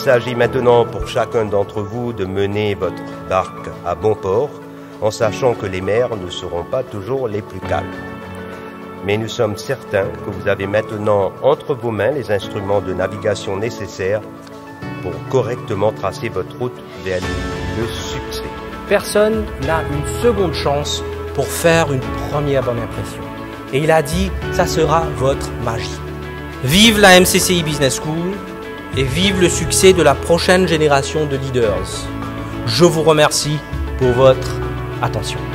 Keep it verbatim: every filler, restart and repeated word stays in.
s'agit maintenant pour chacun d'entre vous de mener votre barque à bon port, en sachant que les mers ne seront pas toujours les plus calmes. Mais nous sommes certains que vous avez maintenant entre vos mains les instruments de navigation nécessaires pour correctement tracer votre route vers le succès. Personne n'a une seconde chance pour faire une première bonne impression. Et il a dit, ça sera votre magie. Vive la M C C I Business School et vive le succès de la prochaine génération de leaders. Je vous remercie pour votre attention.